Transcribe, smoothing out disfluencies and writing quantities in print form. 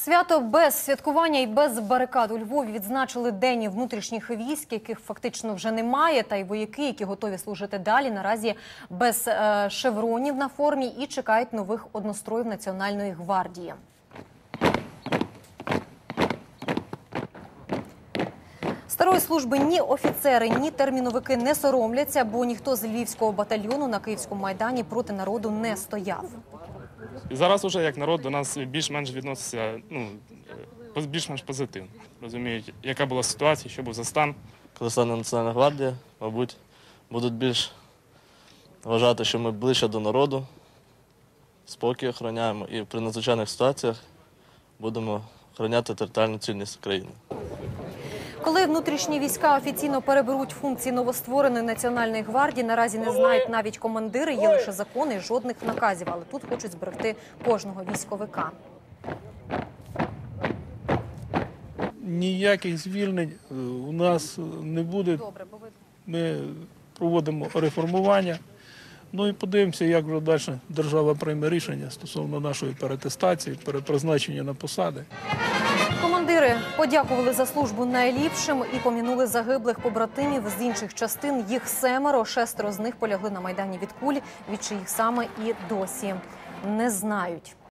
Свято без святкування і без барикад у Львові відзначили День внутрішніх військ, яких фактично вже немає, та й вояки, які готові служити далі, наразі без шевронів на формі і чекають нових одностроїв Національної гвардії. Старої служби ні офіцери, ні терміновики не соромляться, бо ніхто з львівського батальйону на Київському Майдані проти народу не стояв. І зараз вже як народ до нас більш-менш відноситься, більш-менш позитивно. Розуміють, яка була ситуація, що був за стан. Коли стане Національна гвардія, мабуть, будуть більш вважати, що ми ближче до народу, спокій охороняємо і при надзвичайних ситуаціях будемо охороняти територіальну цілісність країни. Коли внутрішні війська офіційно переберуть функції новоствореної Національної гвардії, наразі не знають навіть командири, є лише закони і жодних наказів, але тут хочуть зберегти кожного військовика. Ніяких звільнень у нас не буде. Ми проводимо реформування. Ну і подивимося, як вже далі держава прийме рішення стосовно нашої переатестації, перепризначення на посади. Командири подякували за службу найліпшим і помінули загиблих побратимів з інших частин. Їх 7, 6 з них полягли на Майдані від куль, від чиїх саме і досі не знають.